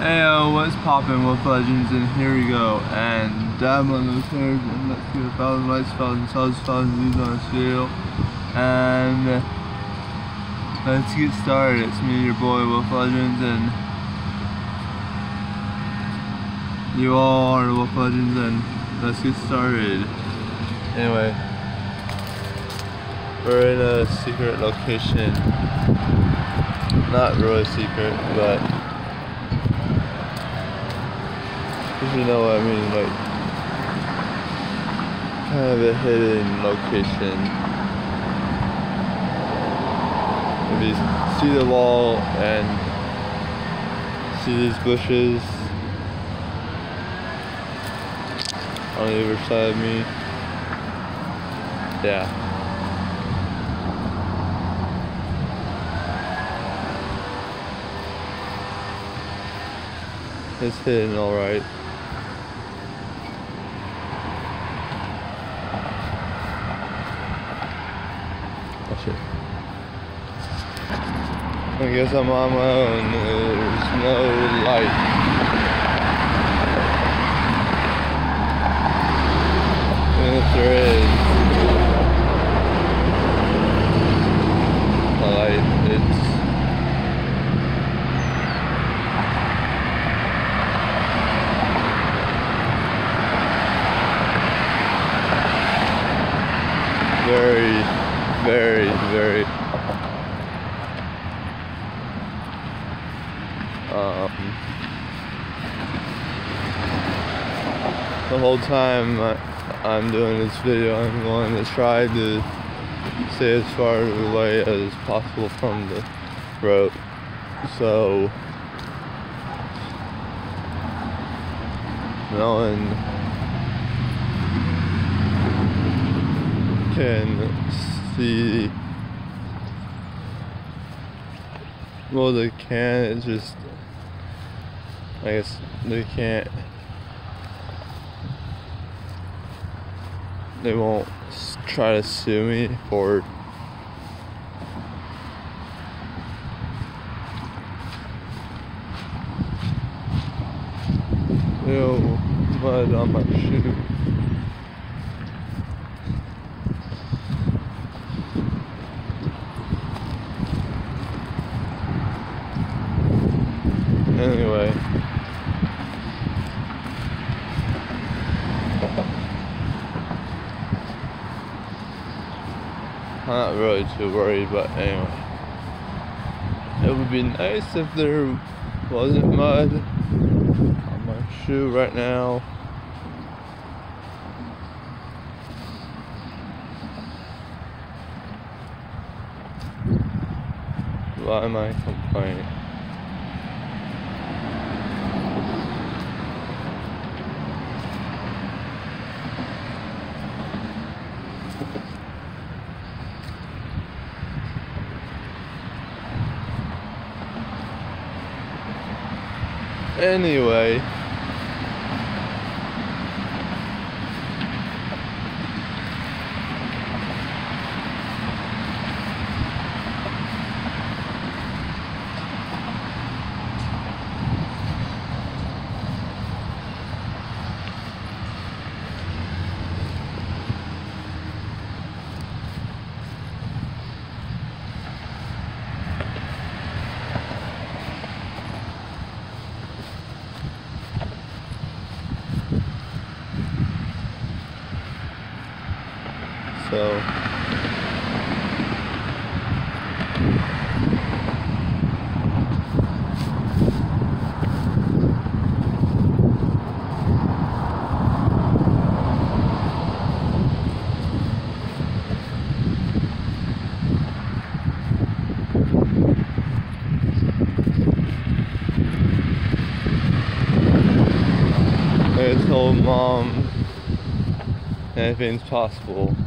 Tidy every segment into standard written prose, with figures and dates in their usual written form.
Heyo, what's poppin' Wolf Legends, and here we go, and dab on those hairs, and let's get 1,000 likes, 1,000 subs, 1,000 views on this video, and let's get started. It's me, your boy Wolf Legends, and you all are Wolf Legends, and let's get started. Anyway, we're in a secret location, not really secret, but if you know what I mean, like kind of a hidden location. If you see the wall and see these bushes on the other side of me, yeah. It's hidden alright. I guess I'm on my own. There's no light. And if there is a light, it's very, very, very the whole time I'm doing this video, I'm going to try to stay as far away as possible from the road, so no one can see. Well, they can, it's just, I guess they can't, they won't try to sue me for mud on my shoe. Anyway, I'm not really too worried, but anyway, it would be nice if there wasn't mud on my shoe right now. Why am I complaining? Anyway, so I told Mom anything's possible.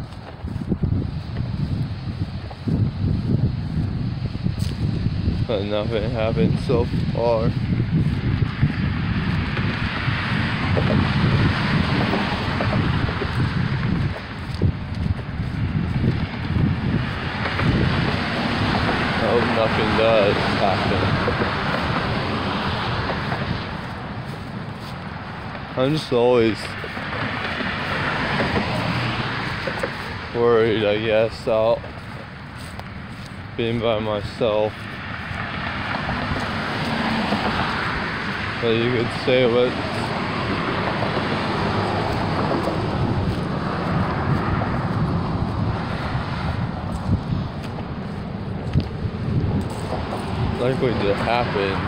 But nothing happened so far. I hope nothing does happen. I'm just always worried, I guess, about being by myself. But you could say what likely to happen.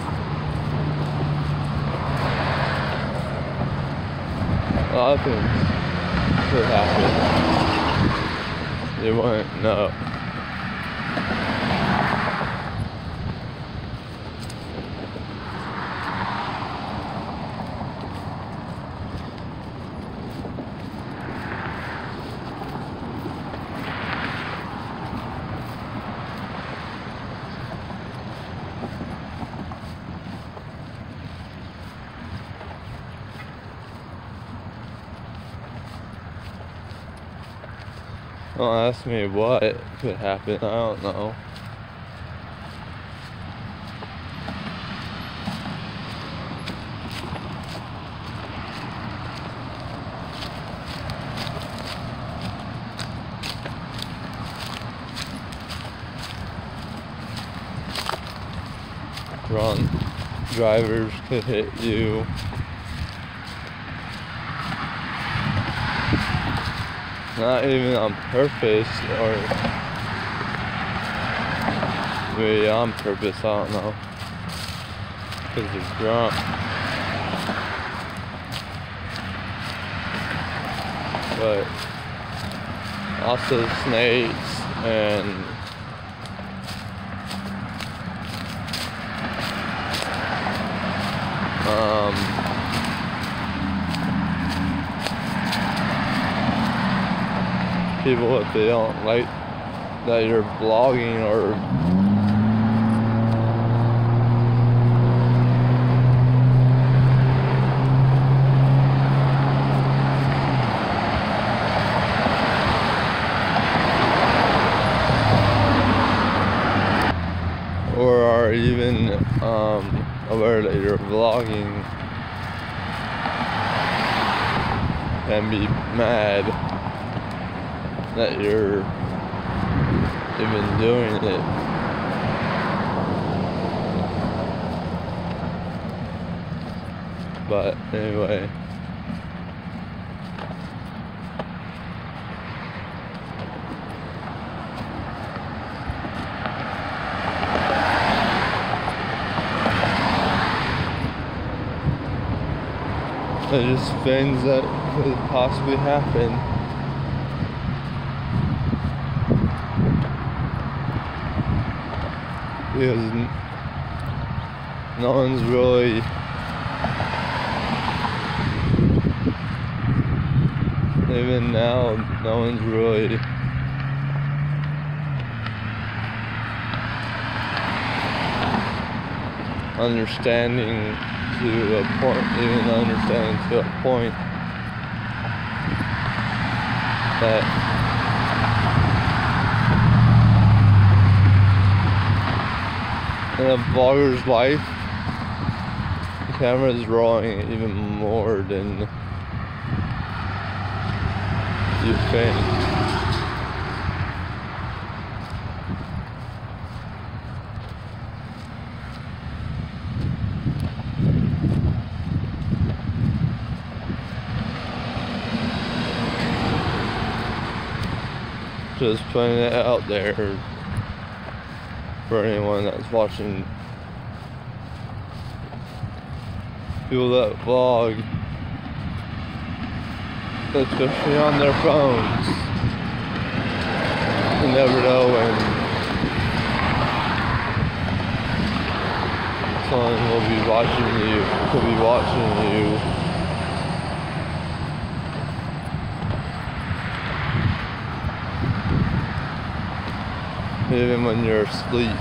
A lot of things could happen. You wouldn't know. Don't ask me what could happen, I don't know. Drunk drivers could hit you. Not even on purpose, or maybe on purpose, I don't know. Because they're drunk. But also snakes and people, if they don't like that you're vlogging or are even aware that you're vlogging, can be mad that you're even doing it. But anyway, there's just things that could possibly happen. Because no one's really even now, no one's really understanding to a point, even understanding to a point that in a vlogger's life, the camera is rolling even more than you think. Just putting it out there for anyone that's watching. People that vlog, especially on their phones, you never know when someone will be watching you, could be watching you. Even when you're asleep.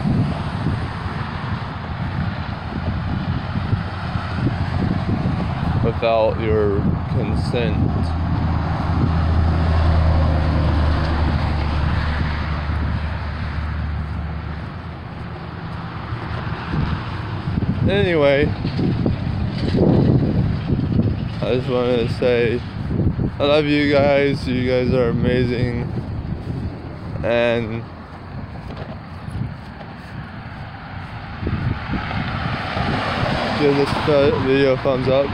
Without your consent. Anyway, I just wanted to say I love you guys. You guys are amazing. And give this video a thumbs up.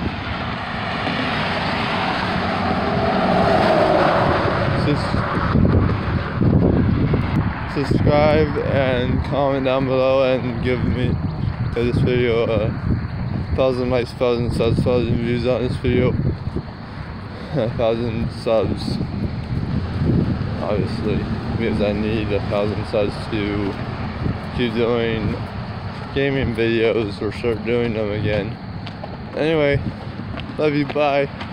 Subscribe and comment down below and give this video 1,000 likes, 1,000 subs, 1,000 views on this video. 1,000 subs, obviously, because I need 1,000 subs to keep doing gaming videos or start doing them again. Anyway, love you, bye.